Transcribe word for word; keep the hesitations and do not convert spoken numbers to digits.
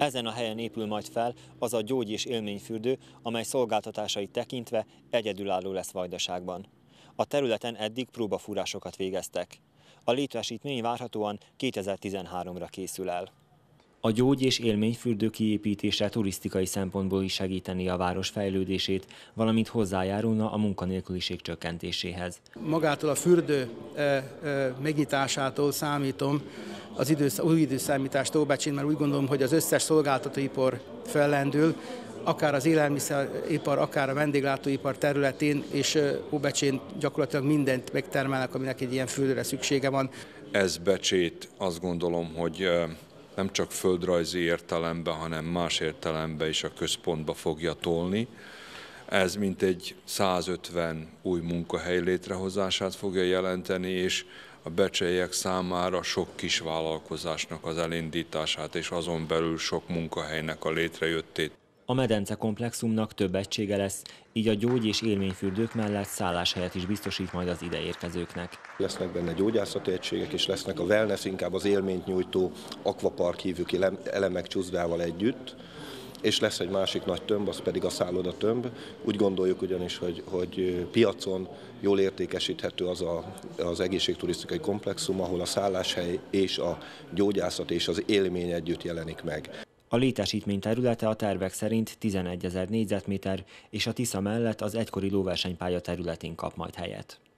Ezen a helyen épül majd fel az a gyógy- és élményfürdő, amely szolgáltatásait tekintve egyedülálló lesz Vajdaságban. A területen eddig próbafúrásokat végeztek. A létesítmény várhatóan kétezer-tizenháromra készül el. A gyógy- és élményfürdő kiépítése turisztikai szempontból is segíteni a város fejlődését, valamint hozzájárulna a munkanélküliség csökkentéséhez. Magától a fürdő megnyitásától számítom az idősz, új időszámítást Óbecsén, mert úgy gondolom, hogy az összes szolgáltatóipar fellendül, akár az élelmiszeripar, akár a vendéglátóipar területén, és Óbecsén gyakorlatilag mindent megtermelnek, aminek egy ilyen fürdőre szüksége van. Ez Becsét azt gondolom, hogy nem csak földrajzi értelemben, hanem más értelemben is a központba fogja tolni. Ez mintegy százötven új munkahely létrehozását fogja jelenteni, és a becsejiek számára sok kis vállalkozásnak az elindítását, és azon belül sok munkahelynek a létrejöttét. A medence komplexumnak több egysége lesz, így a gyógy- és élményfürdők mellett szálláshelyet is biztosít majd az ideérkezőknek. Lesznek benne gyógyászati egységek, és lesznek a wellness, inkább az élményt nyújtó akvapark hívjuk elemek csúszdával együtt, és lesz egy másik nagy tömb, az pedig a szállodatömb. Úgy gondoljuk ugyanis, hogy, hogy piacon jól értékesíthető az a, az egészségturisztikai komplexum, ahol a szálláshely és a gyógyászat és az élmény együtt jelenik meg. A létesítmény területe a tervek szerint tizenegyezer négyzetméter, és a Tisza mellett az egykori lóversenypálya területén kap majd helyet.